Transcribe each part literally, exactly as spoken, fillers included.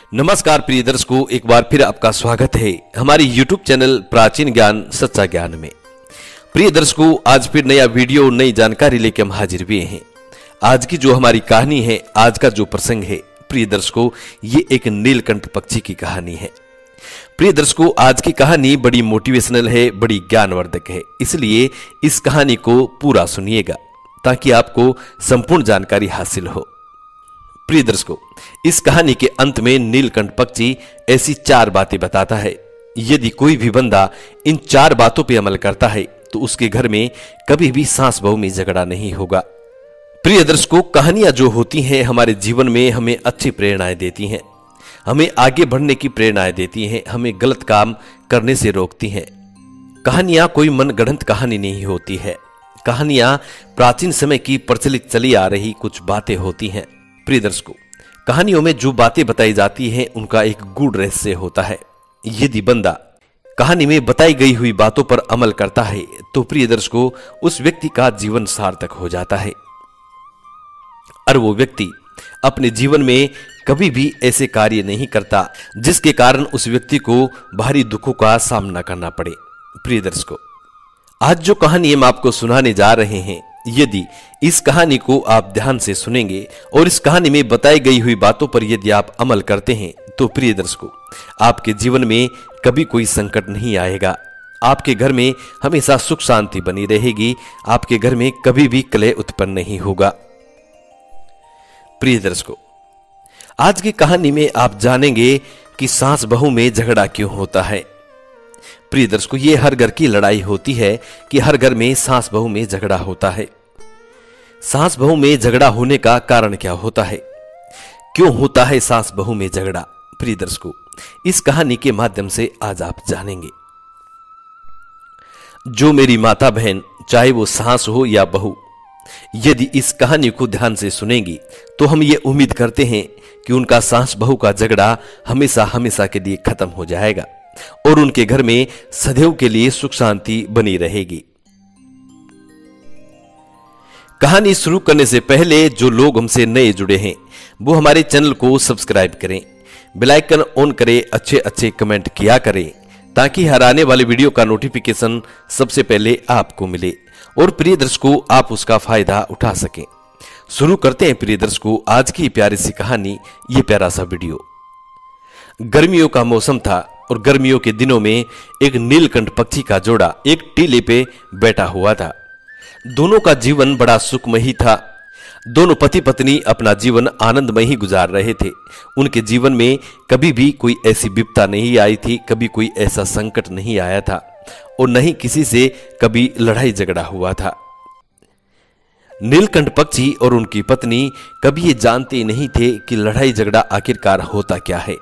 नमस्कार प्रिय दर्शकों, एक बार फिर आपका स्वागत है हमारे यूट्यूब चैनल प्राचीन ज्ञान सच्चा ज्ञान में। प्रिय दर्शकों, आज फिर नया वीडियो नई जानकारी लेकर हम हाजिर हुए हैं। आज की जो हमारी कहानी है, आज का जो प्रसंग है प्रिय दर्शकों, ये एक नीलकंठ पक्षी की कहानी है। प्रिय दर्शकों, आज की कहानी बड़ी मोटिवेशनल है, बड़ी ज्ञानवर्धक है, इसलिए इस कहानी को पूरा सुनिएगा ताकि आपको संपूर्ण जानकारी हासिल हो। प्रिय दर्शकों, इस कहानी के अंत में नीलकंठ पक्षी ऐसी चार बातें बताता है। यदि कोई भी बंदा इन चार बातों पर अमल करता है तो उसके घर में कभी भी सास बहू में झगड़ा नहीं होगा। प्रिय दर्शकों, कहानियां जो होती हैं हमारे जीवन में हमें अच्छी प्रेरणाएं देती हैं, हमें आगे बढ़ने की प्रेरणाएं देती हैं, हमें गलत काम करने से रोकती हैं। कहानियां कोई मनगढ़ंत कहानी नहीं होती है, कहानियां प्राचीन समय की प्रचलित चली आ रही कुछ बातें होती हैं। प्रिय दर्शकों, कहानियों में जो बातें बताई जाती हैं उनका एक गूढ़ रहस्य होता है। यदि बंदा कहानी में बताई गई हुई बातों पर अमल करता है तो प्रिय दर्शकों, उस व्यक्ति का जीवन सार्थक हो जाता है और वो व्यक्ति अपने जीवन में कभी भी ऐसे कार्य नहीं करता जिसके कारण उस व्यक्ति को भारी दुखों का सामना करना पड़े। प्रिय दर्शकों, आज जो कहानी हम आपको सुनाने जा रहे हैं, यदि इस कहानी को आप ध्यान से सुनेंगे और इस कहानी में बताई गई हुई बातों पर यदि आप अमल करते हैं तो प्रिय दर्शकों, आपके जीवन में कभी कोई संकट नहीं आएगा। आपके घर में हमेशा सुख शांति बनी रहेगी, आपके घर में कभी भी कलह उत्पन्न नहीं होगा। प्रिय दर्शकों, आज की कहानी में आप जानेंगे कि सास बहू में झगड़ा क्यों होता है। प्रिय दर्शकों, ये हर घर की लड़ाई होती है कि हर घर में सास बहू में झगड़ा होता है। सास बहू में झगड़ा होने का कारण क्या होता है, क्यों होता है सास बहू में झगड़ा, प्रिय दर्शकों, इस कहानी के माध्यम से आज आप जानेंगे। जो मेरी माता बहन, चाहे वो सास हो या बहू, यदि इस कहानी को ध्यान से सुनेंगी तो हम ये उम्मीद करते हैं कि उनका सास बहू का झगड़ा हमेशा हमेशा के लिए खत्म हो जाएगा और उनके घर में सदैव के लिए सुख शांति बनी रहेगी। कहानी शुरू करने से पहले जो लोग हमसे नए जुड़े हैं वो हमारे चैनल को सब्सक्राइब करें, बेल आइकन ऑन करें, अच्छे अच्छे कमेंट किया करें ताकि हर आने वाले वीडियो का नोटिफिकेशन सबसे पहले आपको मिले और प्रिय दर्शकों, आप उसका फायदा उठा सकें। शुरू करते हैं प्रिय दर्शकों आज की प्यारी सी कहानी, ये प्यारा सा वीडियो। गर्मियों का मौसम था और गर्मियों के दिनों में एक नीलकंठ पक्षी का जोड़ा एक टीले पे बैठा हुआ था। दोनों का जीवन बड़ा सुखमयी था। दोनों पति पत्नी अपना जीवन आनंदमय ही गुजार रहे थे। उनके जीवन में कभी भी कोई ऐसी विपदा नहीं आई थी, कभी कोई ऐसा संकट नहीं आया था और न ही किसी से कभी लड़ाई झगड़ा हुआ था। नीलकंठ पक्षी और उनकी पत्नी कभी ये जानते नहीं थे कि लड़ाई झगड़ा आखिरकार होता क्या है।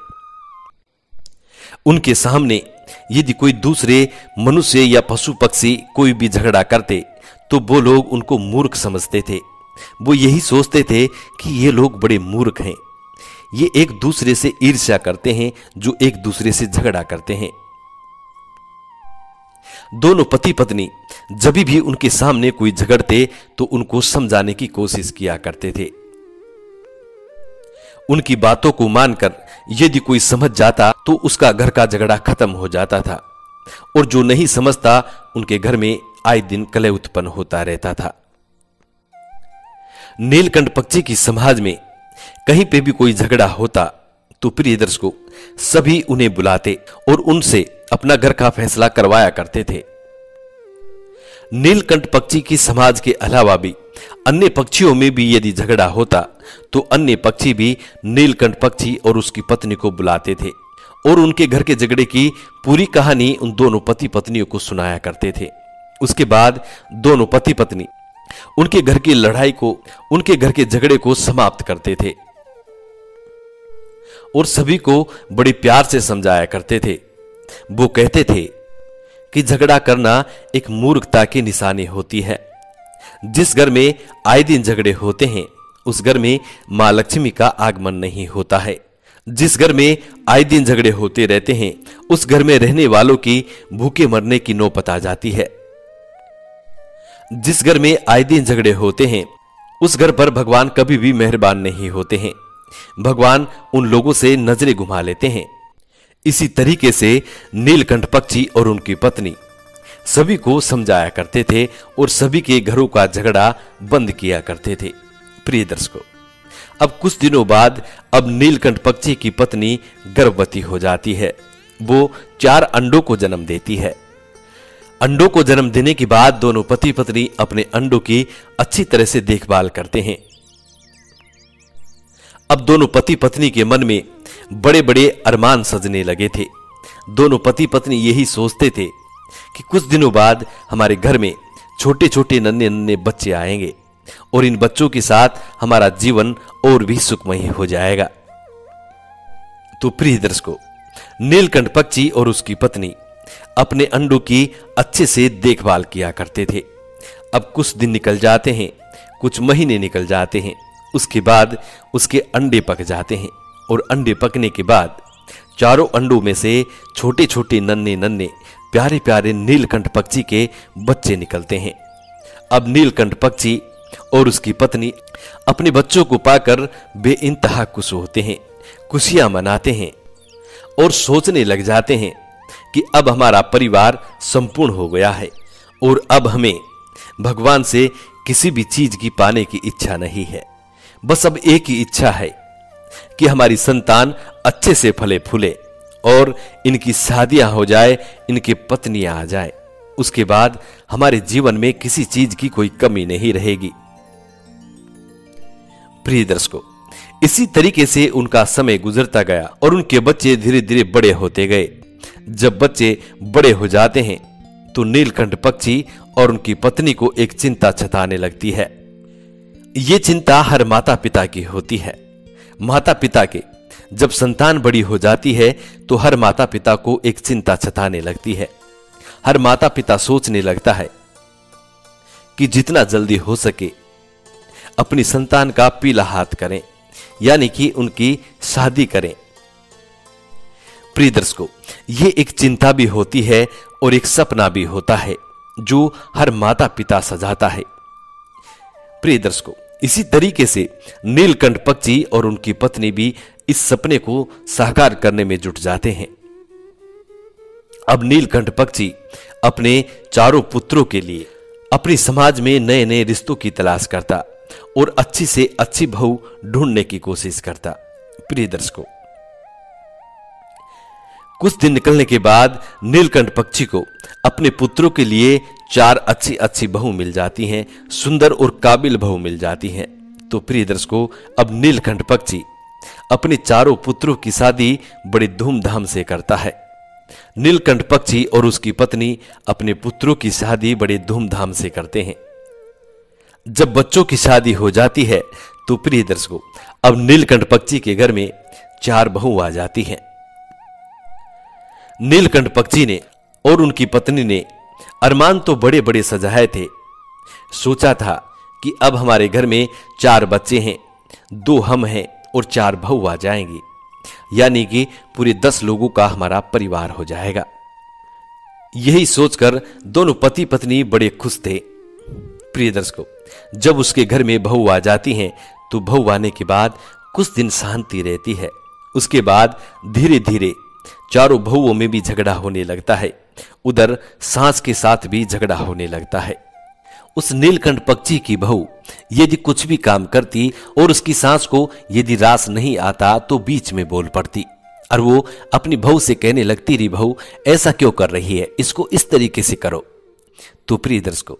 उनके सामने यदि कोई दूसरे मनुष्य या पशु पक्षी कोई भी झगड़ा करते तो वो लोग उनको मूर्ख समझते थे। वो यही सोचते थे कि ये लोग बड़े मूर्ख हैं, ये एक दूसरे से ईर्ष्या करते हैं, जो एक दूसरे से झगड़ा करते हैं। दोनों पति पत्नी जब भी उनके सामने कोई झगड़ते तो उनको समझाने की कोशिश किया करते थे। उनकी बातों को मानकर यदि कोई समझ जाता तो उसका घर का झगड़ा खत्म हो जाता था और जो नहीं समझता उनके घर में आए दिन कलह उत्पन्न होता रहता था। नीलकंठ पक्षी की समाज में कहीं पे भी कोई झगड़ा होता तो प्रिय दर्शकों, सभी उन्हें बुलाते और उनसे अपना घर का फैसला करवाया करते थे। नीलकंठ पक्षी की समाज के अलावा भी अन्य पक्षियों में भी यदि झगड़ा होता तो अन्य पक्षी भी नीलकंठ पक्षी और उसकी पत्नी को बुलाते थे और उनके घर के झगड़े की पूरी कहानी उन दोनों पति पत्नियों को सुनाया करते थे। उसके बाद दोनों पति पत्नी उनके घर की लड़ाई को, उनके घर के झगड़े को समाप्त करते थे और सभी को बड़े प्यार से समझाया करते थे। वो कहते थे कि झगड़ा करना एक मूर्खता की निशानी होती है। जिस घर में आए दिन झगड़े होते हैं उस घर में मां लक्ष्मी का आगमन नहीं होता है। जिस घर में आए दिन झगड़े होते रहते हैं उस घर में रहने वालों की भूखे मरने की नौबत आ जाती है। जिस घर में आए दिन झगड़े होते हैं उस घर पर भगवान कभी भी मेहरबान नहीं होते हैं। भगवान उन लोगों से नजरें घुमा लेते हैं। इसी तरीके से नीलकंठ पक्षी और उनकी पत्नी सभी को समझाया करते थे और सभी के घरों का झगड़ा बंद किया करते थे। प्रिय दर्शकों, अब कुछ दिनों बाद अब नीलकंठ पक्षी की पत्नी गर्भवती हो जाती है। वो चार अंडों को जन्म देती है। अंडों को जन्म देने के बाद दोनों पति पत्नी अपने अंडों की अच्छी तरह से देखभाल करते हैं। अब दोनों पति पत्नी के मन में बड़े बड़े अरमान सजने लगे थे। दोनों पति पत्नी यही सोचते थे कि कुछ दिनों बाद हमारे घर में छोटे छोटे नन्हे नन्हे बच्चे आएंगे और इन बच्चों के साथ हमारा जीवन और भी सुखमय हो जाएगा। तो प्रिय दर्शकों, नीलकंठ पक्षी और उसकी पत्नी अपने अंडों की अच्छे से देखभाल किया करते थे। अब कुछ दिन निकल जाते हैं, कुछ महीने निकल जाते हैं। उसके बाद उसके अंडे पक जाते हैं और अंडे पकने के बाद चारों अंडों में से छोटे छोटे नन्हे नन्हे प्यारे प्यारे नीलकंठ पक्षी के बच्चे निकलते हैं। अब नीलकंठ पक्षी और उसकी पत्नी अपने बच्चों को पाकर बेइंतहा खुश होते हैं, खुशियां मनाते हैं और सोचने लग जाते हैं कि अब हमारा परिवार संपूर्ण हो गया है और अब हमें भगवान से किसी भी चीज की पाने की इच्छा नहीं है। बस अब एक ही इच्छा है कि हमारी संतान अच्छे से फले फूले और इनकी शादियां हो जाए, इनकी पत्नियां आ जाए। उसके बाद हमारे जीवन में किसी चीज की कोई कमी नहीं रहेगी। प्रिय दर्शकों, इसी तरीके से उनका समय गुजरता गया और उनके बच्चे धीरे धीरे बड़े होते गए। जब बच्चे बड़े हो जाते हैं तो नीलकंठ पक्षी और उनकी पत्नी को एक चिंता सताने लगती है। ये चिंता हर माता पिता की होती है। माता पिता के जब संतान बड़ी हो जाती है तो हर माता पिता को एक चिंता सताने लगती है। हर माता पिता सोचने लगता है कि जितना जल्दी हो सके अपनी संतान का पीला हाथ करें, यानी कि उनकी शादी करें। प्रिय दर्शकों, ये एक चिंता भी होती है और एक सपना भी होता है जो हर माता पिता सजाता है। प्रिय दर्शकों, इसी तरीके से नीलकंठ पक्षी और उनकी पत्नी भी इस सपने को साकार करने में जुट जाते हैं। अब नीलकंठ पक्षी अपने चारों पुत्रों के लिए अपने समाज में नए नए रिश्तों की तलाश करता और अच्छी से अच्छी बहू ढूंढने की कोशिश करता। प्रिय दर्शकों, कुछ दिन निकलने के बाद नीलकंठ पक्षी को अपने पुत्रों के लिए चार अच्छी अच्छी बहू मिल जाती हैं, सुंदर और काबिल बहू मिल जाती हैं। तो प्रिय दर्शकों, अब नीलकंठ पक्षी अपने चारों पुत्रों की शादी बड़ी धूमधाम से करता है। नीलकंठ पक्षी और उसकी पत्नी अपने पुत्रों की शादी बड़े धूमधाम से करते हैं। जब बच्चों की शादी हो जाती है तो प्रिय दर्शकों, अब नीलकंठ पक्षी के घर में चार बहू आ जाती हैं। नीलकंठ पक्षी ने और उनकी पत्नी ने अरमान तो बड़े बड़े सजाए थे। सोचा था कि अब हमारे घर में चार बच्चे हैं, दो हम हैं और चार बहू आ जाएंगी, यानी कि पूरे दस लोगों का हमारा परिवार हो जाएगा। यही सोचकर दोनों पति पत्नी बड़े खुश थे। प्रिय दर्शकों, जब उसके घर में बहू आ जाती हैं तो बहू आने के बाद कुछ दिन शांति रहती है। उसके बाद धीरे धीरे चारों बहुओं में भी झगड़ा होने लगता है। उधर सास के साथ भी झगड़ा होने लगता है। उस नीलकंठ पक्षी की बहू यदि कुछ भी काम करती और उसकी सास को यदि रास नहीं आता तो बीच में बोल पड़ती और वो अपनी बहू से कहने लगती, री बहू ऐसा क्यों कर रही है, इसको इस तरीके से करो। तो प्रिय दर्शकों,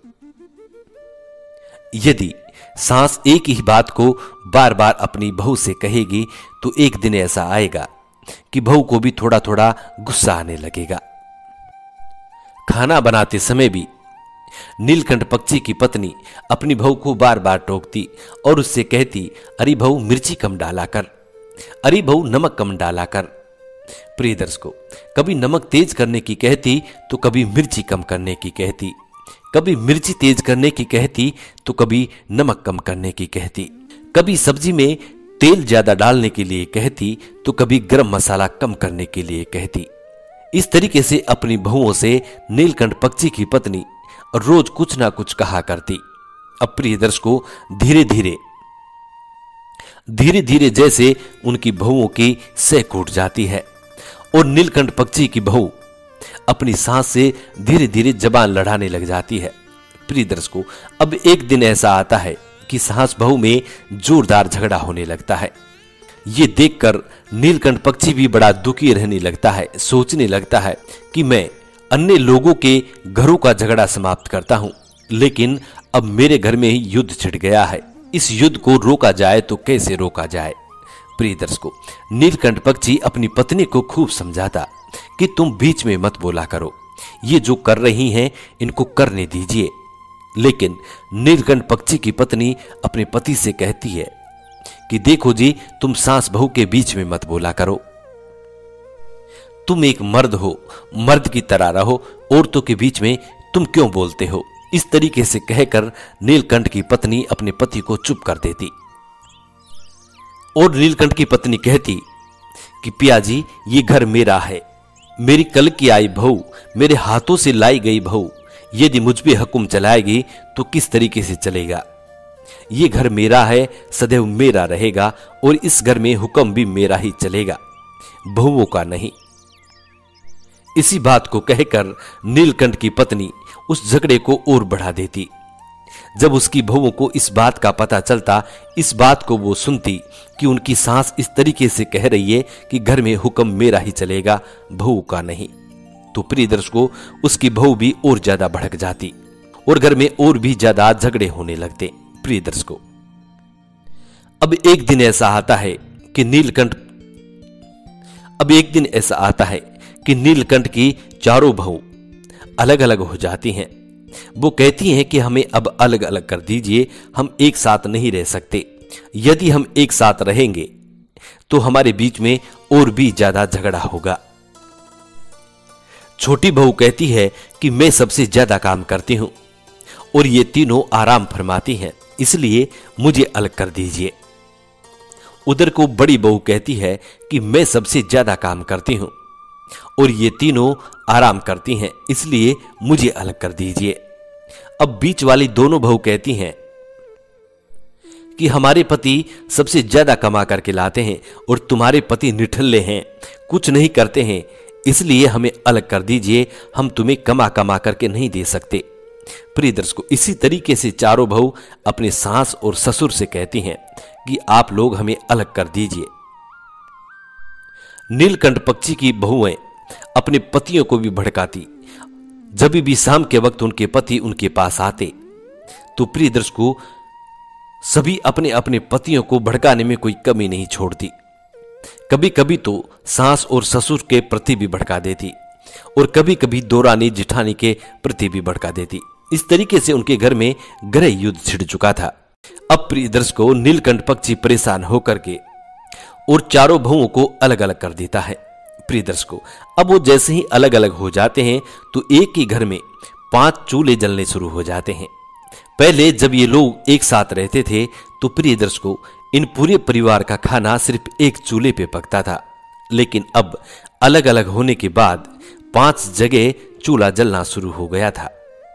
यदि सास एक ही बात को बार बार अपनी बहू से कहेगी तो एक दिन ऐसा आएगा कि बहू को भी थोड़ा थोड़ा गुस्सा आने लगेगा। खाना बनाते समय भी नीलकंठ पक्षी की पत्नी अपनी बहू को बार बार टोकती और उससे कहती, अरे बहू मिर्ची कम डाला कर, अरे बहू नमक कम डाला कर। प्रिय दर्शकों, कभी नमक तेज करने की कहती तो कभी मिर्ची कम करने की कहती, कभी मिर्ची तेज करने की कहती तो कभी नमक कम करने की कहती, कभी सब्जी में तेल ज्यादा डालने के लिए कहती तो कभी गरम मसाला कम करने के लिए कहती। इस तरीके से अपनी बहुओं से नीलकंठ पक्षी की पत्नी रोज कुछ ना कुछ कहा करती। अब प्रिय दर्शकों, धीरे धीरे धीरे धीरे जैसे उनकी बहुओं की सह कूट जाती है और नीलकंठ पक्षी की बहू अपनी सांस से धीरे धीरे जबान लड़ाने लग जाती है। प्रिय दर्शकों, अब एक दिन ऐसा आता है कि सास बहू में जोरदार झगड़ा होने लगता है। ये देखकर नीलकंठ पक्षी भी बड़ा दुखी रहने लगता है। सोचने लगता है कि मैं अन्य लोगों के घरों का झगड़ा समाप्त करता हूं, लेकिन अब मेरे घर में ही युद्ध छिड़ गया है। इस युद्ध को रोका जाए तो कैसे रोका जाए। प्रिय दर्शकों, नीलकंठ पक्षी अपनी पत्नी को खूब समझाता कि तुम बीच में मत बोला करो, ये जो कर रही हैं इनको करने दीजिए। लेकिन नीलकंठ पक्षी की पत्नी अपने पति से कहती है कि देखो जी, तुम सास बहू के बीच में मत बोला करो, तुम एक मर्द हो, मर्द की तरह रहो, औरतों के बीच में तुम क्यों बोलते हो। इस तरीके से कहकर नीलकंठ की पत्नी अपने पति को चुप कर देती और नीलकंठ की पत्नी कहती कि पिया जी, ये घर मेरा है, मेरी कल की आई बहू, मेरे हाथों से लाई गई बहू यदि मुझ पे हुक्म चलाएगी तो किस तरीके से चलेगा। ये घर मेरा है, सदैव मेरा रहेगा और इस घर में हुक्म भी मेरा ही चलेगा, बहुओं का नहीं। इसी बात को कहकर नीलकंठ की पत्नी उस झगड़े को और बढ़ा देती। जब उसकी बहुओं को इस बात का पता चलता, इस बात को वो सुनती कि उनकी सास इस तरीके से कह रही है कि घर में हुक्म मेरा ही चलेगा, बहू का नहीं, तो प्रिय दर्शकों, उसकी बहू भी और ज्यादा भड़क जाती और घर में और भी ज्यादा झगड़े होने लगते। प्रिय दर्शकों, अब एक दिन ऐसा आता है कि नीलकंठ अब एक दिन ऐसा आता है कि नीलकंठ की चारों बहू अलग अलग हो जाती हैं। वो कहती हैं कि हमें अब अलग अलग कर दीजिए, हम एक साथ नहीं रह सकते। यदि हम एक साथ रहेंगे तो हमारे बीच में और भी ज्यादा झगड़ा होगा। छोटी बहू कहती है कि मैं सबसे ज्यादा काम करती हूं और ये तीनों आराम फरमाती हैं, इसलिए मुझे अलग कर दीजिए। उधर को बड़ी बहू कहती है कि मैं सबसे ज्यादा काम करती हूं और ये तीनों आराम करती हैं, इसलिए मुझे अलग कर दीजिए। अब बीच वाली दोनों बहू कहती हैं कि हमारे पति सबसे ज्यादा कमा करके लाते हैं और तुम्हारे पति निठल्ले हैं, कुछ नहीं करते हैं, इसलिए हमें अलग कर दीजिए, हम तुम्हें कमा कमा करके नहीं दे सकते। प्रिय दर्शकों, इसी तरीके से चारों बहू अपने सास और ससुर से कहती हैं कि आप लोग हमें अलग कर दीजिए। नीलकंठ पक्षी की बहुएं अपने पतियों को भी भड़काती। जब भी शाम के वक्त उनके पति उनके पास आते तो प्रिय दर्शकों, सभी अपने अपने पतियों को भड़काने में कोई कमी नहीं छोड़ती। कभी कभी तो सास और ससुर के प्रति भी भड़का देती और कभी कभी दोरानी जिठानी के प्रति भी भड़का देती। इस तरीके से उनके घर में गृह युद्ध छिड़ चुका था। अब प्रिय दर्शकों, नीलकंठ पक्षी परेशान होकर के और चारों बहुओं को अलग अलग कर देता है। प्रिय दर्शकों, अब वो जैसे ही अलग अलग हो जाते हैं तो एक ही घर में पांच चूल्हे जलने शुरू हो जाते हैं। पहले जब ये लोग एक साथ रहते थे तो प्रिय दर्शकों, इन पूरे परिवार का खाना सिर्फ एक चूल्हे पे पकता था, लेकिन अब अलग अलग होने के बाद पांच जगह चूल्हा जलना शुरू हो गया था,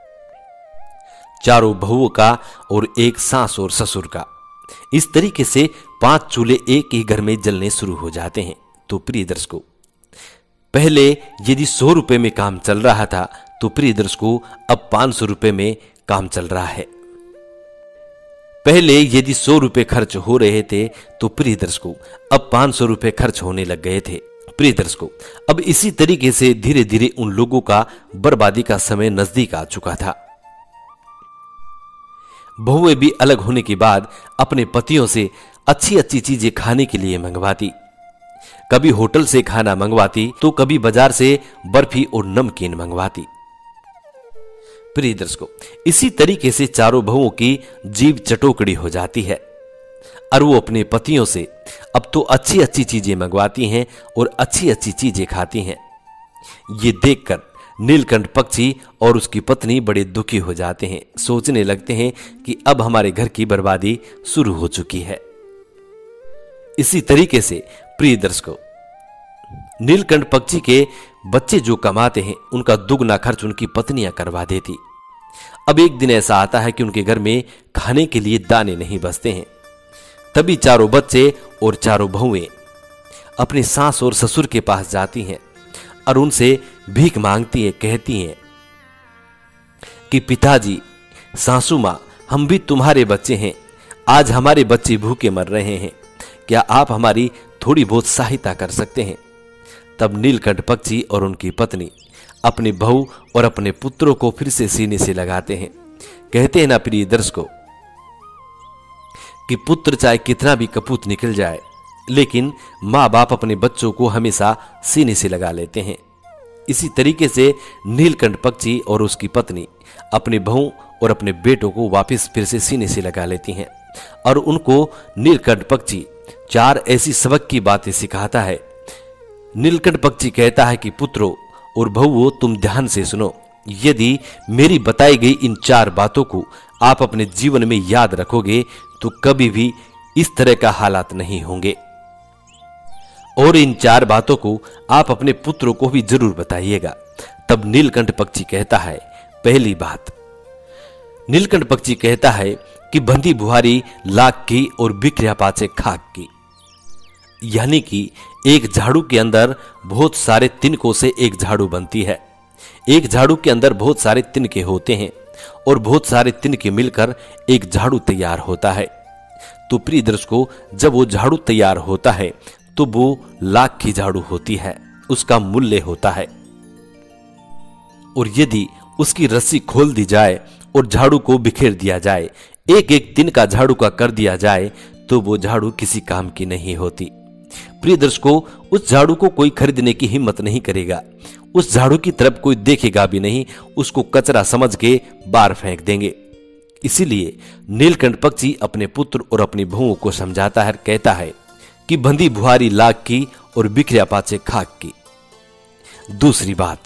चारों बहुओं का और एक सास और ससुर का। इस तरीके से पांच चूल्हे एक ही घर में जलने शुरू हो जाते हैं। तो प्रिय दर्शकों, पहले यदि सौ रुपए में काम चल रहा था तो प्रिय दर्शकों अब पांच सौ रुपए में काम चल रहा है। पहले यदि सौ रुपए खर्च हो रहे थे तो प्रिय दर्शकों अब पांच सौ रुपए खर्च होने लग गए थे। प्रिय दर्शकों, अब इसी तरीके से धीरे धीरे उन लोगों का बर्बादी का समय नजदीक आ चुका था। बहुएं भी अलग होने के बाद अपने पतियों से अच्छी अच्छी चीजें खाने के लिए मंगवाती। कभी होटल से खाना मंगवाती तो कभी बाजार से बर्फी और नमकीन मंगवाती। प्रिय दर्शकों, इसी तरीके से चारों बहुओं की जीभ चटोकड़ी हो जाती है और वो अपने पतियों से अब तो अच्छी अच्छी चीजें मंगवाती हैं और अच्छी अच्छी चीजें खाती हैं। ये देखकर नीलकंठ पक्षी और उसकी पत्नी बड़े दुखी हो जाते हैं। सोचने लगते हैं कि अब हमारे घर की बर्बादी शुरू हो चुकी है। इसी तरीके से प्रिय दर्शकों, नीलकंठ पक्षी के बच्चे जो कमाते हैं उनका दुगना खर्च उनकी पत्नियां करवा देती। अब एक दिन ऐसा आता है कि उनके घर में खाने के लिए दाने नहीं बचते हैं। तभी चारों बच्चे और चारों बहुएं अपनी सास और ससुर के पास जाती हैं और उनसे भीख मांगती हैं, कहती हैं कि पिताजी, सासू माँ, हम भी तुम्हारे बच्चे हैं, आज हमारे बच्चे भूखे मर रहे हैं, क्या आप हमारी थोड़ी बहुत सहायता कर सकते हैं? तब नीलकंठ पक्षी और उनकी पत्नी अपने बहू और अपने पुत्रों को फिर से सीने से लगाते हैं। कहते हैं ना प्रिय दर्शकों कि पुत्र चाहे कितना भी कपूत निकल जाए, लेकिन माँ बाप अपने बच्चों को हमेशा सीने से लगा लेते हैं। इसी तरीके से नीलकंठ पक्षी और उसकी पत्नी अपने बहू और अपने बेटों को वापस फिर से सीने से लगा लेती हैं और उनको नीलकंठ पक्षी चार ऐसी सबक की बातें सिखाता है। नीलकंठ पक्षी कहता है कि पुत्रों और बहुओं, तुम ध्यान से सुनो। यदि मेरी बताई गई इन चार बातों को आप अपने जीवन में याद रखोगे तो कभी भी इस तरह का हालात नहीं होंगे। और इन चार बातों को आप अपने पुत्रों को भी जरूर बताइएगा। तब नीलकंठ पक्षी कहता है, पहली बात, नीलकंठ पक्षी कहता है कि बंधी बुहारी लाख की और बिखरिया पाचे खाक की। यानी कि एक झाड़ू के अंदर बहुत सारे तिनकों से एक झाड़ू बनती है। एक झाड़ू के अंदर बहुत सारे तिनके होते हैं और बहुत सारे तिनके मिलकर एक झाड़ू तैयार होता है। तो प्रिय दर्शकों, जब वो झाड़ू तैयार होता है तो वो लाख की झाड़ू होती है, उसका मूल्य होता है। और यदि उसकी रस्सी खोल दी जाए और झाड़ू को बिखेर दिया जाए, एक एक तिनका झाड़ू का कर दिया जाए, तो वो झाड़ू किसी काम की नहीं होती। प्रिय दर्शकों, उस झाड़ू को कोई खरीदने की हिम्मत नहीं करेगा, उस झाड़ू की तरफ कोई देखेगा भी नहीं, उसको कचरा समझ के बाहर फेंक देंगे। इसीलिए नीलकंठ पक्षी अपने पुत्र और अपनी बहुओं को समझाता है, कहता है कि बंधी बुहारी लाख की और बिखरिया पाचे खाक की। दूसरी बात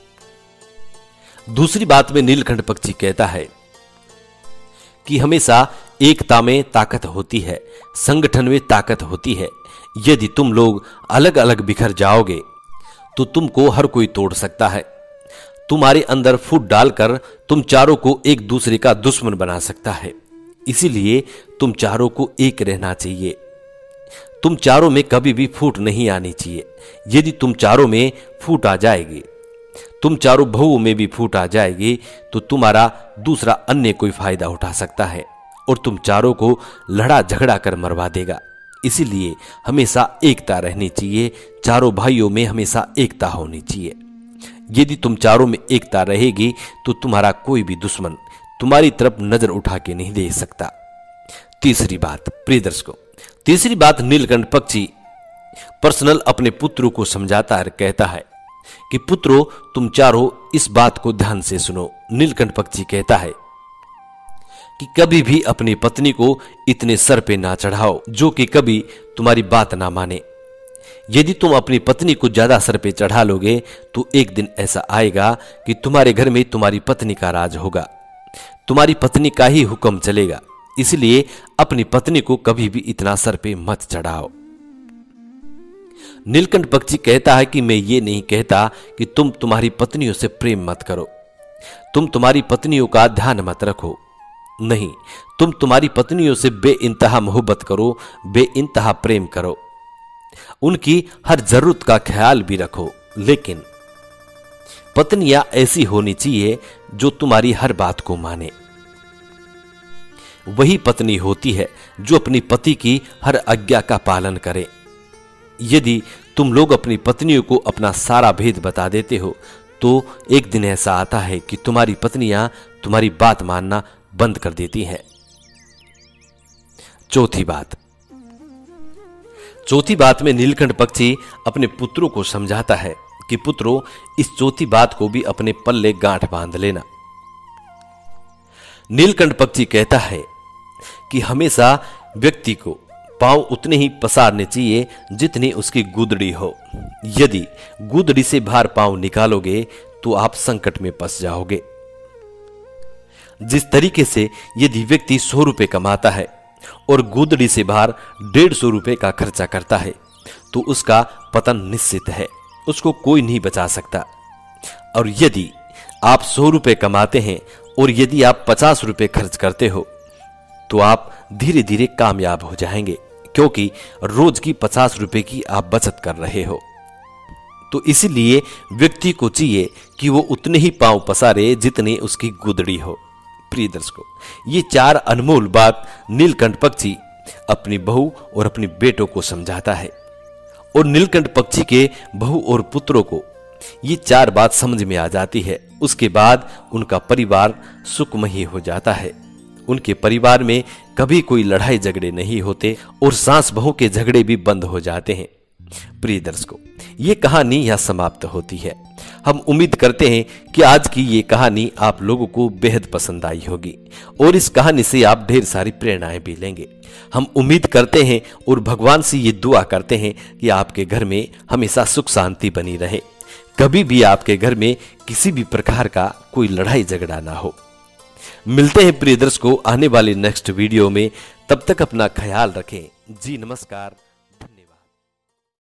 दूसरी बात में नीलकंठ पक्षी कहता है कि हमेशा एकता में ताकत होती है, संगठन में ताकत होती है। यदि तुम लोग अलग अलग बिखर जाओगे तो तुमको हर कोई तोड़ सकता है। तुम्हारे अंदर फूट डालकर तुम चारों को एक दूसरे का दुश्मन बना सकता है। इसीलिए तुम चारों को एक रहना चाहिए। तुम चारों में कभी भी फूट नहीं आनी चाहिए। यदि तुम चारों में फूट आ जाएगी, तुम चारों बहुओं में भी फूट आ जाएगी, तो तुम्हारा दूसरा अन्य कोई फायदा उठा सकता है और तुम चारों को लड़ा झगड़ा कर मरवा देगा। इसीलिए हमेशा एकता रहनी चाहिए, चारों भाइयों में हमेशा एकता होनी चाहिए। यदि तुम चारों में एकता रहेगी तो तुम्हारा कोई भी दुश्मन तुम्हारी तरफ नजर उठा के नहीं दे सकता। तीसरी बात, प्रिय दर्शकों, तीसरी बात नीलकंठ पक्षी पर्सनल अपने पुत्रों को समझाता है, कहता है कि पुत्रों, तुम चारों इस बात को ध्यान से सुनो। नीलकंठ पक्षी कहता है कि कभी भी अपनी पत्नी को इतने सर पे ना चढ़ाओ जो कि कभी तुम्हारी बात ना माने। यदि तुम अपनी पत्नी को ज्यादा सर पे चढ़ा लोगे तो एक दिन ऐसा आएगा कि तुम्हारे घर में तुम्हारी पत्नी का राज होगा, तुम्हारी पत्नी का ही हुक्म चलेगा। इसलिए अपनी पत्नी को कभी भी इतना सर पे मत चढ़ाओ। नीलकंठ पक्षी कहता है कि मैं ये नहीं कहता कि तुम तुम्हारी पत्नियों से प्रेम मत करो, तुम तुम्हारी पत्नियों का ध्यान मत रखो। नहीं, तुम तुम्हारी पत्नियों से बेइंतहा मोहब्बत करो, बेइंतहा प्रेम करो, उनकी हर जरूरत का ख्याल भी रखो। लेकिन पत्नियां ऐसी होनी चाहिए जो तुम्हारी हर बात को माने। वही पत्नी होती है जो अपनी पति की हर आज्ञा का पालन करे। यदि तुम लोग अपनी पत्नियों को अपना सारा भेद बता देते हो तो एक दिन ऐसा आता है कि तुम्हारी पत्नियां तुम्हारी बात मानना बंद कर देती हैं। चौथी बात चौथी बात में नीलकंठ पक्षी अपने पुत्रों को समझाता है कि पुत्रों, इस चौथी बात को भी अपने पल्ले गांठ बांध लेना। नीलकंठ पक्षी कहता है कि हमेशा व्यक्ति को पांव उतने ही पसारने चाहिए जितनी उसकी गुदड़ी हो। यदि गुदड़ी से बाहर पांव निकालोगे तो आप संकट में फंस जाओगे। जिस तरीके से यदि व्यक्ति सौ रुपए कमाता है और गुदड़ी से बाहर डेढ़ सौ रुपए का खर्चा करता है तो उसका पतन निश्चित है, उसको कोई नहीं बचा सकता। और यदि आप सौ रुपए कमाते हैं और यदि आप पचास रुपए खर्च करते हो तो आप धीरे धीरे कामयाब हो जाएंगे, क्योंकि रोज की पचास रुपए की आप बचत कर रहे हो। तो इसीलिए व्यक्ति को चाहिए कि वो उतने ही पांव पसारे जितने उसकी गुदड़ी हो। प्रिय दर्शकों, ये चार अनमोल बात नीलकंठ पक्षी अपनी बहू और अपने बेटों को समझाता है, और नीलकंठ पक्षी के बहू और पुत्रों को ये चार बात समझ में आ जाती है। उसके बाद उनका परिवार सुखमयी हो जाता है। उनके परिवार में कभी कोई लड़ाई झगड़े नहीं होते और सास बहू के झगड़े भी बंद हो जाते हैं। प्रिय दर्शकों, ये कहानी यहाँ समाप्त होती है। हम उम्मीद करते हैं कि आज की ये कहानी आप लोगों को बेहद पसंद आई होगी और इस कहानी से आप ढेर सारी प्रेरणाएं भी लेंगे। हम उम्मीद करते हैं और भगवान से ये दुआ करते हैं कि आपके घर में हमेशा सुख शांति बनी रहे, कभी भी आपके घर में किसी भी प्रकार का कोई लड़ाई झगड़ा ना हो। मिलते हैं प्रिय दर्शकों आने वाले नेक्स्ट वीडियो में। तब तक अपना ख्याल रखें। जी नमस्कार।